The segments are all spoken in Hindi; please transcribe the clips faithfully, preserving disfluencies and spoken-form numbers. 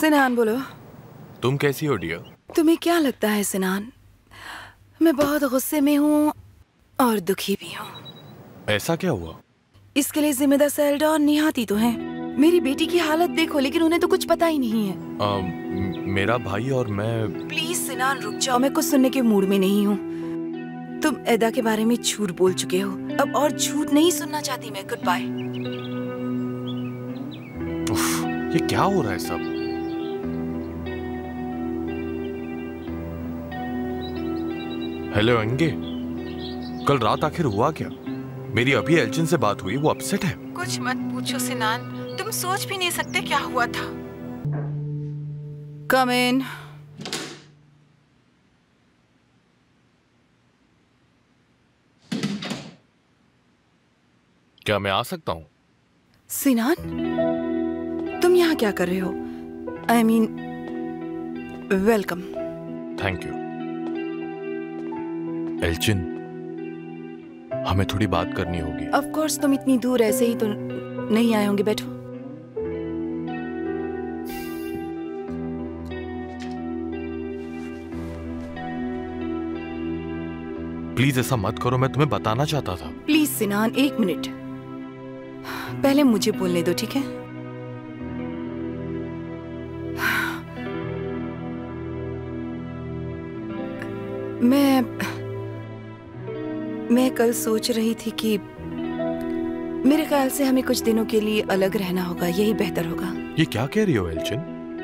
सिनान बोलो। तुम कैसी हो डियर? तुम्हें क्या लगता है सिनान, मैं बहुत गुस्से में हूँ और दुखी भी हूँ। ऐसा क्या हुआ? इसके लिए जिम्मेदार सेल्डा और निहाती तो हैं। मेरी बेटी की हालत देखो, लेकिन उन्हें तो कुछ पता ही नहीं है। आ, मेरा भाई और मैं। प्लीज सिनान रुक जाओ, मैं कुछ सुनने के मूड में नहीं हूँ। तुम एदा के बारे में झूठ बोल चुके हो, अब और झूठ नहीं सुनना चाहती मैं। Good bye. ये क्या हो रहा है सब? हेलो अंगे, कल रात आखिर हुआ क्या? मेरी अभी एल्चिन से बात हुई, वो अपसेट है। कुछ मत पूछो सिनान, तुम सोच भी नहीं सकते क्या हुआ था। कम इन। क्या मैं आ सकता हूँ? सिनान, तुम यहाँ क्या कर रहे हो? I mean welcome. Thank you. Elchin, हमें थोड़ी बात करनी होगी। ऑफ कोर्स, तुम इतनी दूर ऐसे ही तो नहीं आए होंगे। बैठो। प्लीज ऐसा मत करो, मैं तुम्हें बताना चाहता था। प्लीज सिनान, एक मिनट, पहले मुझे बोलने दो, ठीक है? मैं मैं कल सोच रही थी कि मेरे ख्याल से हमें कुछ दिनों के लिए अलग रहना होगा, यही बेहतर होगा। ये क्या कह रही हो एल्चिन?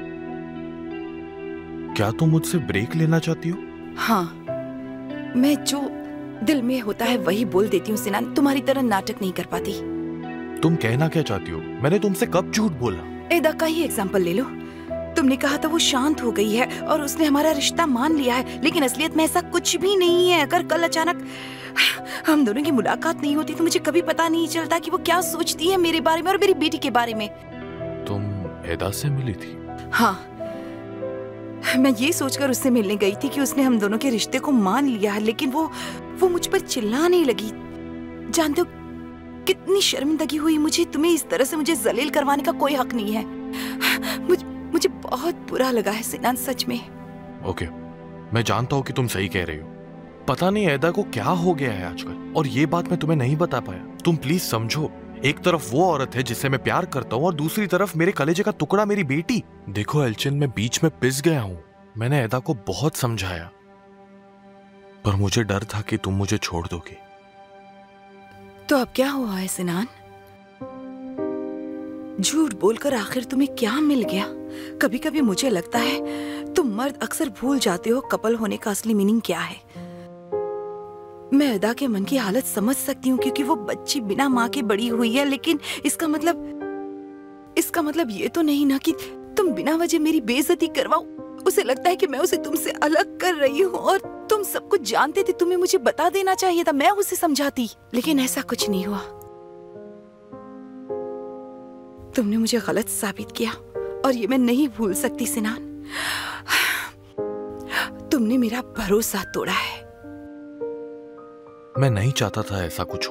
क्या तुम मुझसे ब्रेक लेना चाहती हो? हाँ, मैं जो दिल में होता है वही बोल देती हूँ सिनान, तुम्हारी तरह नाटक नहीं कर पाती। तुम कहना क्या चाहती हो? मैंने तुमसे कब झूठ बोला? एदा का ही एग्जाम्पल ले लो। तुमने कहा था वो शांत हो गई है और उसने हमारा रिश्ता मान लिया है, लेकिन असलियत में ऐसा कुछ भी नहीं है। अगर कल अचानक हम दोनों की मुलाकात नहीं होती तो मुझे कभी पता नहीं चलता कि वो क्या सोचती है मेरे बारे में और मेरी बेटी के बारे में। तुम एदा से मिली थी? हाँ, मैं ये सोचकर उससे मिलने गई थी कि उसने हम दोनों के रिश्ते को मान लिया है, लेकिन वो वो मुझ पर चिल्लाने लगी। जानते हो कितनी शर्मिंदगी हुई मुझे। तुम्हें इस तरह से मुझे जलील करवाने का कोई हक नहीं है। मुझ, मुझे बहुत बुरा लगा है सिनान, सच में। ओके, मैं जानता हूँ कि तुम सही कह रही हो। पता नहीं एदा को क्या हो गया है आजकल, और ये बात मैं तुम्हें नहीं बता पाया। तुम प्लीज समझो, एक तरफ वो औरत है जिसे मैं प्यार करता हूँ और दूसरी तरफ मेरे कलेजे का टुकड़ा मेरी बेटी। देखो एल्चिन, मैं बीच में पिस गया हूँ। मैंने एदा को बहुत समझाया, पर मुझे डर था कि तुम मुझे छोड़ दोगी। तो अब क्या हुआ है सिनान? झूठ बोलकर आखिर तुम्हें क्या मिल गया? कभी कभी मुझे लगता है तुम मर्द अक्सर भूल जाते हो कपल होने का असली मीनिंग क्या है। मैं एदा के मन की हालत समझ सकती हूँ, क्योंकि वो बच्ची बिना माँ के बड़ी हुई है, लेकिन इसका मतलब इसका मतलब ये तो नहीं ना कि तुम बिना वजह मेरी बेइज्जती करवाओ। उसे लगता है कि मैं उसे तुमसे अलग कर रही हूँ, और तुम सब कुछ जानते थे। तुम्हें मुझे बता देना चाहिए था, मैं उसे समझाती, लेकिन ऐसा कुछ नहीं हुआ। तुमने मुझे गलत साबित किया और ये मैं नहीं भूल सकती सिनान। तुमने मेरा भरोसा तोड़ा है। मैं नहीं चाहता था ऐसा कुछ हो।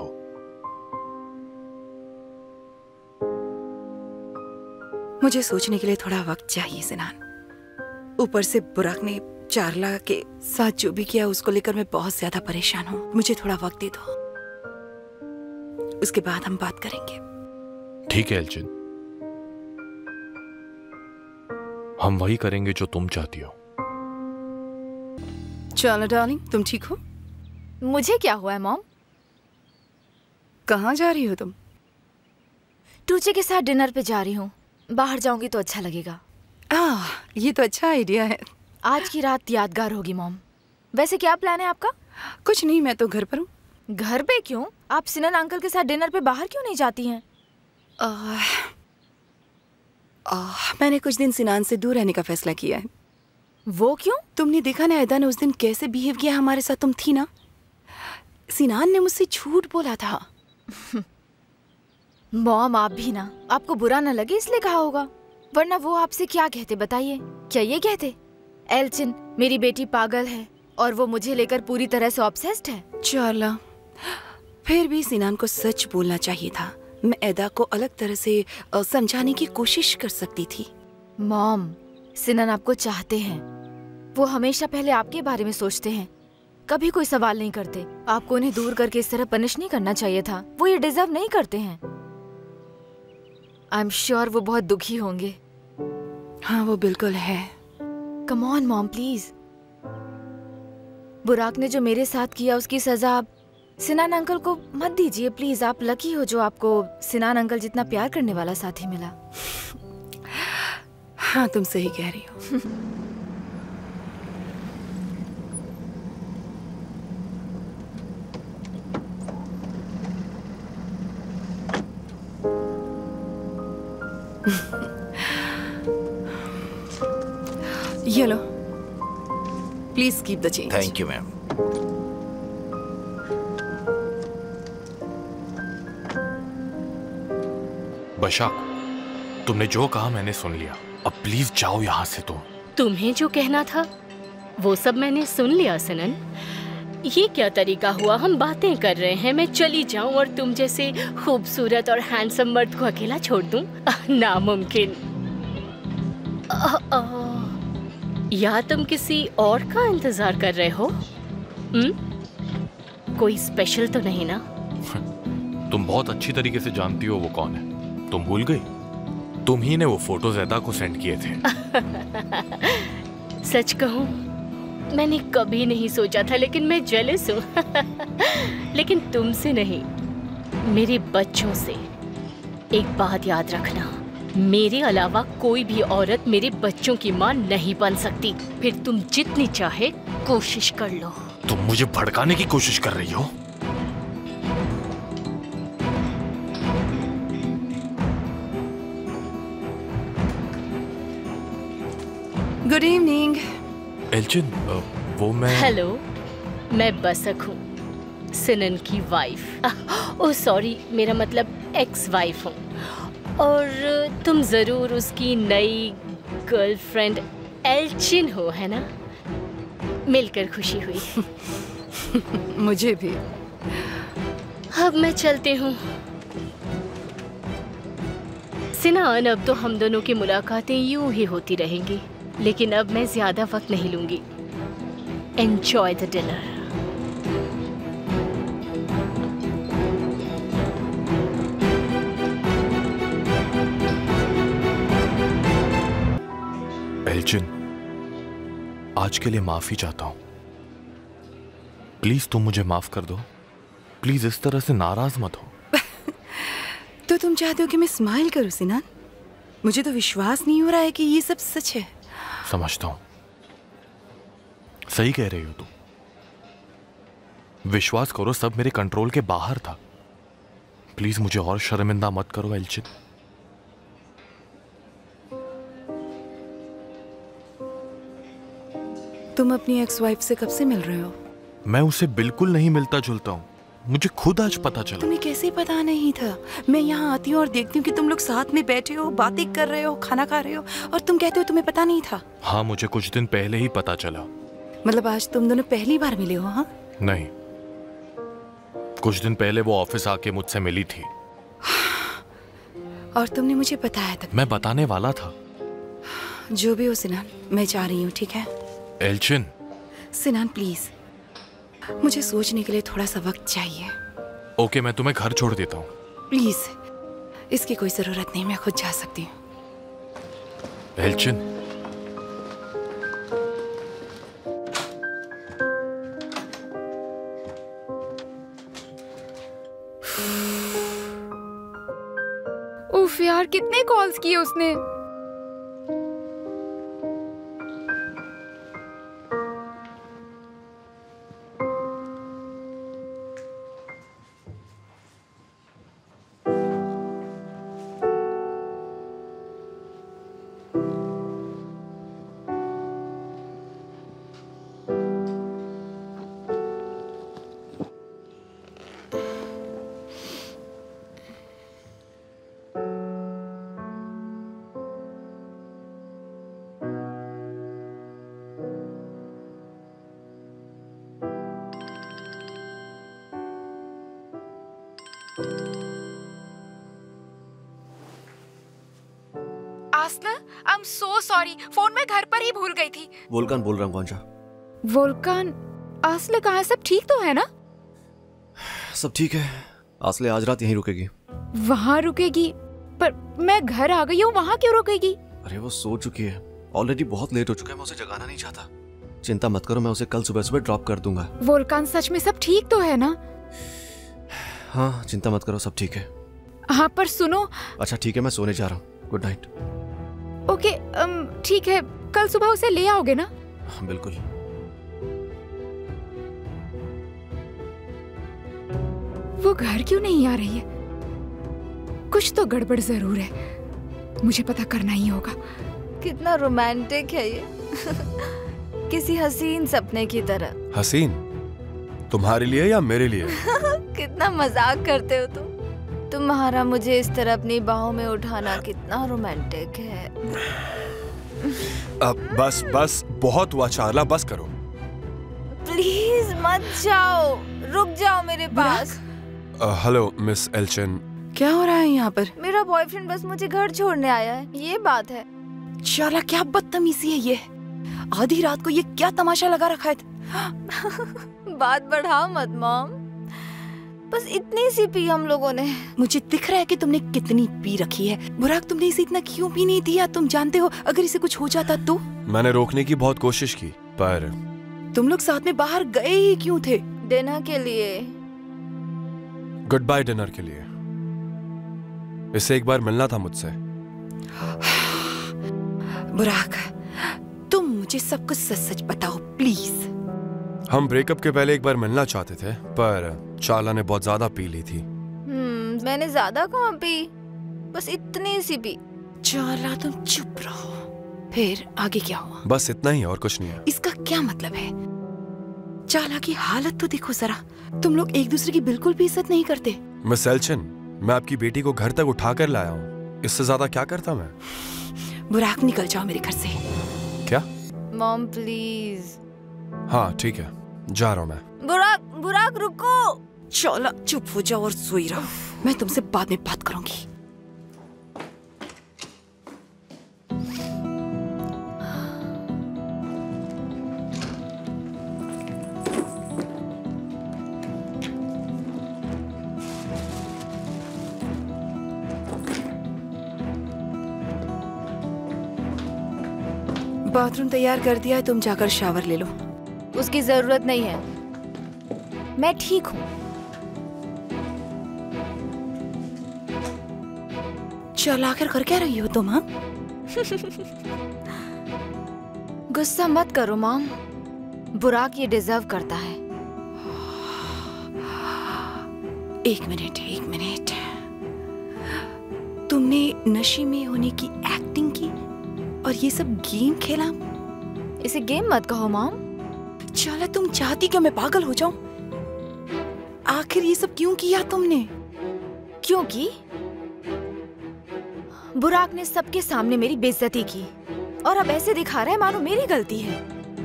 मुझे सोचने के लिए थोड़ा वक्त चाहिए सिनान। ऊपर से बुराक ने चारला के साथ जो भी किया उसको लेकर मैं बहुत ज्यादा परेशान हूँ। मुझे थोड़ा वक्त दे दो, उसके बाद हम बात करेंगे। ठीक है एल्चिन, हम वही करेंगे जो तुम चाहती हो। चलो डार्लिंग, तुम ठीक हो? मुझे क्या हुआ है मॉम? कहाँ जा रही हो तुम? टूचे के साथ डिनर पे जा रही हूँ। बाहर जाऊंगी तो अच्छा लगेगा। आह, ये तो अच्छा आइडिया है। आज की रात यादगार होगी मॉम। वैसे क्या प्लान है आपका? कुछ नहीं, मैं तो घर पर हूँ। घर पे क्यों? आप सिनन अंकल के साथ डिनर पे बाहर क्यों नहीं जाती हैं? आह, आह, मैंने कुछ दिन सिनान से दूर रहने का फैसला किया है। वो क्यों? तुमने देखा ना एदा ने उस दिन कैसे बिहेव किया हमारे साथ। तुम थी ना? सिनान ने मुझसे झूठ बोला था। मॉम आप भी ना, आपको बुरा न लगे इसलिए कहा होगा, वरना वो आपसे क्या कहते बताइए? क्या ये कहते एल्चिन मेरी बेटी पागल है और वो मुझे लेकर पूरी तरह से ऑब्सेस्ड है? चार्ला, फिर भी सिनान को सच बोलना चाहिए था। मैं एदा को अलग तरह से समझाने की कोशिश कर सकती थी। मॉम, सिनन आपको चाहते हैं। वो हमेशा पहले आपके बारे में सोचते हैं, कभी कोई सवाल नहीं करते। आपको उन्हें दूर करके इस तरह पनिश नहीं करना चाहिए था। वो ये डिजर्व नहीं करते हैं। आई एम श्योर वो बहुत दुखी होंगे। हाँ, वो बिल्कुल है। Come on mom please. Burak ने जो मेरे साथ किया उसकी सजा आप सिनान अंकल को मत दीजिए प्लीज। आप लकी हो जो आपको सिनान अंकल जितना प्यार करने वाला साथी मिला। हाँ, तुम सही कह रही हो। ये लो, please keep the change. Thank you ma'am. Basak, तुमने जो कहा मैंने सुन लिया। अब प्लीज जाओ यहाँ से। तुम तुम्हें जो कहना था वो सब मैंने सुन लिया सिनन। ये क्या तरीका हुआ? हम बातें कर रहे हैं, मैं चली जाऊं और तुम जैसे खूबसूरत और हैंडसम मर्द को अकेला छोड़ दूं? नामुमकिन। अ, अ, या तुम किसी और का इंतजार कर रहे हो? हुँ? कोई स्पेशल तो नहीं ना? तुम बहुत अच्छी तरीके से जानती हो वो कौन है। तुम भूल गई? तुम ही ने वो फोटो ज़ैदा को सेंड किए थे। सच कहूं, मैंने कभी नहीं सोचा था, लेकिन मैं जेलस हूँ। लेकिन तुमसे नहीं, मेरे बच्चों से। एक बात याद रखना, मेरे अलावा कोई भी औरत मेरे बच्चों की माँ नहीं बन सकती। फिर तुम जितनी चाहे कोशिश कर लो। तुम मुझे भड़काने की कोशिश कर रही हो? Good evening. एल्चिन, वो मैं हेलो, मैं बसक हूँ, सिनन की वाइफ। ओह सॉरी, मेरा मतलब एक्स वाइफ हूँ। और तुम जरूर उसकी नई गर्लफ्रेंड एल्चिन हो, है ना? मिलकर खुशी हुई। मुझे भी। अब मैं चलती हूँ। सिनान, अब तो हम दोनों की मुलाकातें यूं ही होती रहेंगी, लेकिन अब मैं ज्यादा वक्त नहीं लूंगी। Enjoy the dinner. एल्चिन, आज के लिए माफी चाहता हूं। प्लीज तुम मुझे माफ कर दो। प्लीज इस तरह से नाराज मत हो। तो तुम चाहते हो कि मैं स्माइल करूं सिनान? मुझे तो विश्वास नहीं हो रहा है कि ये सब सच है। समझता हूं, सही कह रही हो तुम। विश्वास करो, सब मेरे कंट्रोल के बाहर था। प्लीज मुझे और शर्मिंदा मत करो एल्चिन। तुम अपनी एक्स वाइफ से कब से मिल रहे हो? मैं उसे बिल्कुल नहीं मिलता जुलता हूं। मुझे खुद आज पता चला। तुम्हें कैसे पता नहीं था? मैं यहाँ आती हूँ और देखती हूँ कि तुम लोग साथ में बैठे हो, बातें कर रहे हो, खाना खा रहे हो, और तुम कहते हो तुम्हें पता नहीं था। हाँ, मुझे कुछ दिन पहले ही पता चला। मतलब आज तुम दोनों पहली बार मिले हो? हाँ, नहीं, कुछ दिन पहले वो ऑफिस आके मुझसे मिली थी। और तुमने मुझे बताया तक? मैं बताने वाला था। जो भी हो सिनान, मैं जा रही हूँ, ठीक है? एल्चिन। सिनान प्लीज, मुझे सोचने के लिए थोड़ा सा वक्त चाहिए। ओके, मैं तुम्हें घर छोड़ देता हूँ। प्लीज, इसकी कोई जरूरत नहीं, मैं खुद जा सकती हूँ। एल्चिन। उफ यार, कितने कॉल्स किए उसने। I am so sorry, phone मैं घर पर ही भूल गई थी। वोल्कान बोल रहा हूँ कौन सा? वोल्कान, आसले कहाँ है? सब ठीक तो है ना? सब ठीक है। आसले आज रात यहीं रुकेगी। वहाँ रुकेगी? पर मैं घर आ गई हूँ, वहाँ क्यों रुकेगी? अरे वो सो चुकी है, ऑलरेडी बहुत लेट हो चुका है, मैं उसे जगाना नहीं चाहता। चिंता मत करो, मैं उसे कल सुबह सुबह ड्रॉप कर दूंगा। वोल्कान, सच में सब ठीक तो है ना? हाँ चिंता मत करो, सब ठीक है। हाँ पर सुनो। अच्छा ठीक है, मैं सोने जा रहा हूँ। Good night. ओके ठीक है, कल सुबह उसे ले आओगे ना? हाँ बिल्कुल। वो घर क्यों नहीं आ रही है? कुछ तो गड़बड़ जरूर है, मुझे पता करना ही होगा। कितना रोमांटिक है ये किसी हसीन सपने की तरह। हसीन? तुम्हारे लिए या मेरे लिए? कितना मजाक करते हो तुम। तुम्हारा मुझे इस तरह अपनी बाहों में उठाना कितना रोमांटिक है। अब बस बस, बहुत हुआ चार्ला, बस करो। प्लीज मत जाओ, रुक जाओ मेरे पास। Hello miss एल्चिन। क्या हो रहा है यहाँ पर? मेरा बॉयफ्रेंड बस मुझे घर छोड़ने आया है, ये बात है। चार्ला, क्या बदतमीजी है ये। आधी रात को ये क्या तमाशा लगा रखा है? बात बढ़ाओ मत मॉम, बस इतनी सी पी हम लोगों ने। मुझे दिख रहा है कि तुमने कितनी पी रखी है। बुराक, तुमने इसे इतना क्यों पी नहीं दिया? तुम जानते हो अगर इसे कुछ हो जाता तो? मैंने रोकने की बहुत कोशिश की, पर तुम लोग साथ में बाहर गए ही क्यों थे? डिनर के लिए। गुड बाय डिनर के लिए। इसे एक बार मिलना था मुझसे। बुराक, तुम मुझे सब कुछ सच सच बताओ प्लीज। हम ब्रेकअप के पहले एक बार मिलना चाहते थे, पर चार्ला ने बहुत ज्यादा पी ली थी। हम्म, मैंने ज्यादा कहाँ पी, बस इतनी सी पी। चार्ला, तुम चुप रहो। फिर आगे क्या हुआ? बस इतना ही, और कुछ नहीं है। इसका क्या मतलब है? चार्ला की हालत तो देखो जरा। तुम लोग एक दूसरे की बिल्कुल भी इज्जत नहीं करते। मिस एल्चिन, मैं आपकी बेटी को घर तक उठा कर लाया हूँ, इससे ज्यादा क्या करता मैं? बुराक, निकल जाओ मेरे घर से। क्या? Mom please. हाँ ठीक है, जा रहा हूँ मैं। बुराक, बुराक रुको। चार्ला, चुप हो जाओ और सोई रहो। मैं तुमसे बाद में बात करूंगी। बाथरूम तैयार कर दिया है, तुम जाकर शावर ले लो। उसकी जरूरत नहीं है, मैं ठीक हूँ। चल, आखिर कर क्या रही हो तुम? हाँ, गुस्सा मत करो मॉम, बुराक ये डिजर्व करता है। एक मिनट एक मिनट, तुमने नशे में होने की एक्टिंग की और ये सब गेम खेला? इसे गेम मत कहो मॉम। चाला, तुम चाहती कि मैं पागल हो जाऊं? आखिर ये सब क्यों किया तुमने? क्योंकि बुराक ने सबके सामने मेरी बेइज्जती की और अब ऐसे दिखा रहा है मानो मेरी गलती है।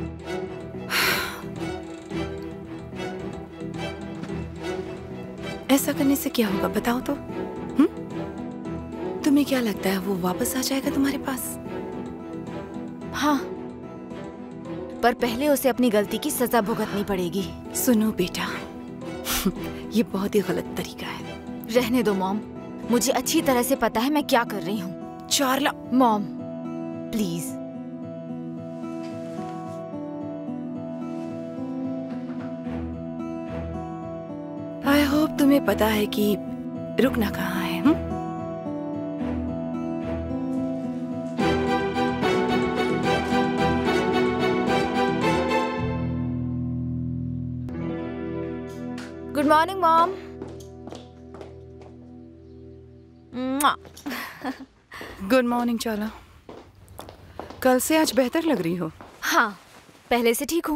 ऐसा करने से क्या होगा बताओ तो? हुँ? तुम्हें क्या लगता है वो वापस आ जाएगा तुम्हारे पास? हाँ, पर पहले उसे अपनी गलती की सजा भुगतनी पड़ेगी। सुनो बेटा, ये बहुत ही गलत तरीका है। रहने दो मॉम, मुझे अच्छी तरह से पता है मैं क्या कर रही हूँ। Charla, mom please. I hope तुम्हें पता है कि रुकना कहाँ है। हुँ? Good morning mom. Good morning Charla. कल से आज बेहतर लग रही हो। हाँ, पहले से ठीक हूँ।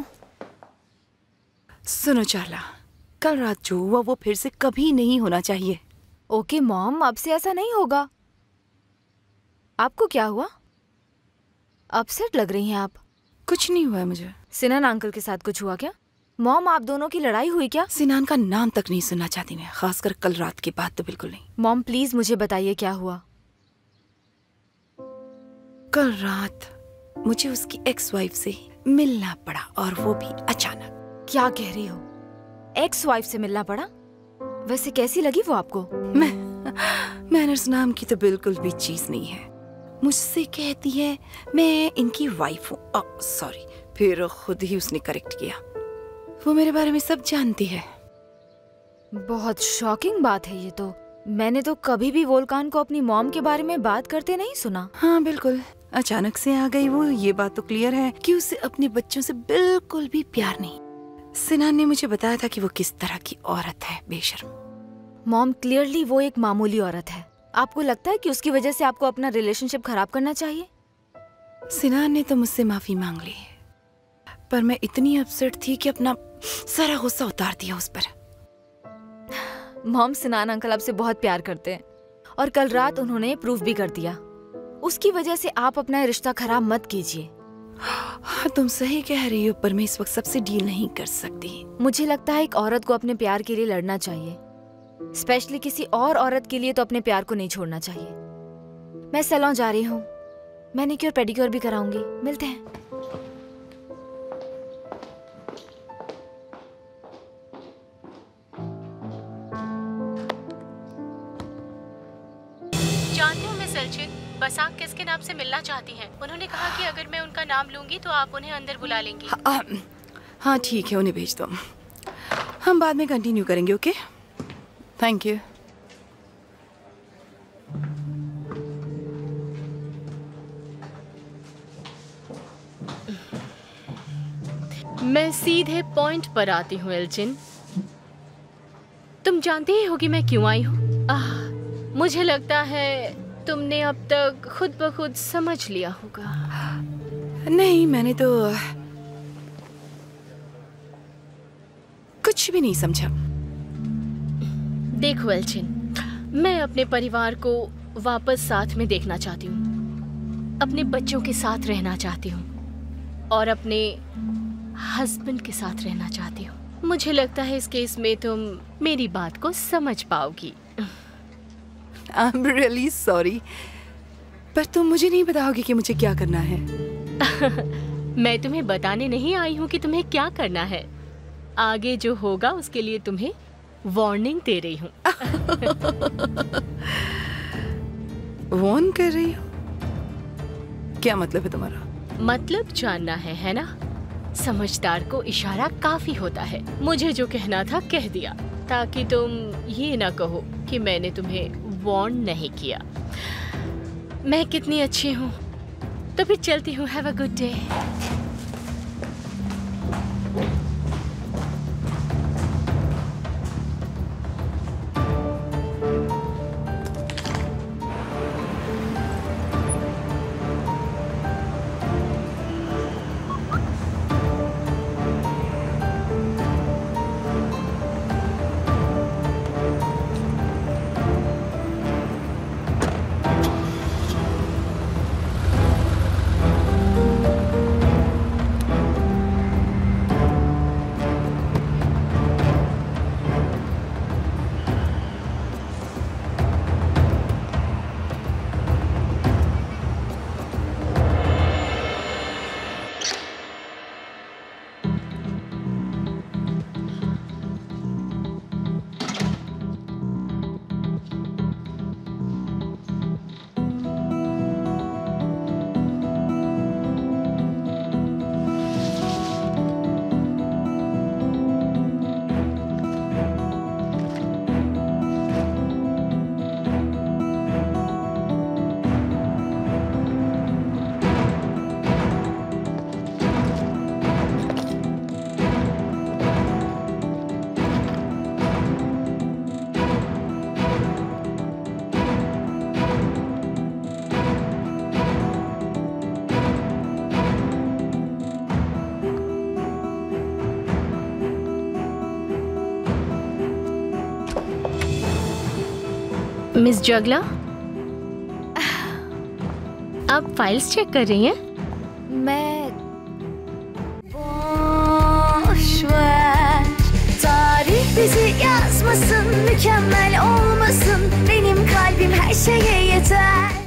सुनो चार्ला, कल रात जो हुआ वो फिर से कभी नहीं होना चाहिए। ओके मॉम, अब से ऐसा नहीं होगा। आपको क्या हुआ? अपसेट लग रही हैं आप। कुछ नहीं हुआ है मुझे। सिनान अंकल के साथ कुछ हुआ क्या? मॉम, आप दोनों की लड़ाई हुई क्या? सिनान का नाम तक नहीं सुनना चाहती मैं, खासकर कल रात के बाद तो बिल्कुल नहीं। मॉम प्लीज मुझे बताइए क्या हुआ। कल रात मुझे उसकी एक्स वाइफ से मिलना पड़ा, और वो भी अचानक। क्या कह रही हो? एक्स वाइफ से मिलना पड़ा? वैसे कैसी लगी वो आपको? मैं मैनर्स नाम की तो बिल्कुल भी चीज नहीं है। मुझसे कहती है मैं इनकी वाइफ हूँ। सॉरी, फिर खुद ही उसने करेक्ट किया। वो मेरे बारे में सब जानती है। बहुत शॉकिंग बात है ये तो। मैंने तो कभी भी वोल्कान को अपनी मॉम के बारे में बात करते नहीं सुना। हाँ बिल्कुल, अचानक से आ गई वो। ये बात तो क्लियर है कि उसे अपने बच्चों से बिल्कुल भी प्यार नहीं। सिनान ने मुझे बताया था कि वो किस तरह की औरत है, बेशर्म। मॉम, क्लियरली वो एक मामूली औरत है। आपको लगता है कि उसकी वजह से आपको अपना रिलेशनशिप खराब करना चाहिए? सिनान ने तो मुझसे माफी मांग ली, पर मैं इतनी अपसेट थी कि अपना सारा गुस्सा उतार दिया उस पर। मॉम, सिनान अंकल आपसे बहुत प्यार करते हैं और कल रात उन्होंने प्रूफ भी कर दिया। उसकी वजह से आप अपना रिश्ता खराब मत कीजिए। हाँ, तुम सही कह रही हो, पर मैं इस वक्त सबसे डील नहीं कर सकती। मुझे लगता है एक औरत को अपने प्यार के लिए लड़ना चाहिए, स्पेशली किसी और औरत के लिए तो अपने प्यार को नहीं छोड़ना चाहिए। मैं सैलून जा रही हूँ, मैनिक्योर पेडिक्योर भी कराऊंगी। मिलते हैं। जानती हूँ मिस एल्चिन, बसाक किसके नाम से मिलना चाहती हैं। उन्होंने कहा कि अगर मैं उनका नाम लूंगी तो आप उन्हें अंदर बुला लेंगी। हाँ, हाँ ठीक है, उन्हें भेज दो। हम बाद में कंटिन्यू करेंगे। Okay, thank you. मैं सीधे पॉइंट पर आती हूँ एल्चिन। तुम जानते ही हो कि मैं क्यों आई हूँ। मुझे लगता है तुमने अब तक खुद ब खुद समझ लिया होगा। नहीं, मैंने तो कुछ भी नहीं समझा। देखो एल्चिन, मैं अपने परिवार को वापस साथ में देखना चाहती हूँ, अपने बच्चों के साथ रहना चाहती हूँ और अपने हस्बैंड के साथ रहना चाहती हूँ। मुझे लगता है इस केस में तुम मेरी बात को समझ पाओगी। I'm really sorry, पर तुम मुझे नहीं बताओगे कि मुझे क्या करना है। मैं तुम्हें बताने नहीं आई हूँ कि तुम्हें क्या करना है। आगे जो होगा उसके लिए तुम्हें वार्निंग दे रही हूँ। वार्न कर रही हो? क्या मतलब है तुम्हारा? मतलब जानना है, है ना? समझदार को इशारा काफी होता है। मुझे जो कहना था कह दिया, ताकि तुम ये ना कहो कि मैंने तुम्हें वार्न नहीं किया। मैं कितनी अच्छी हूँ। तो फिर चलती हूँ। Have a good day. Miss जगला, आप फाइल्स चेक कर रही हैं? मैं Boş ver, tarih bizi yazmasın, mükemmel olmasın, benim kalbim her şeye yeter.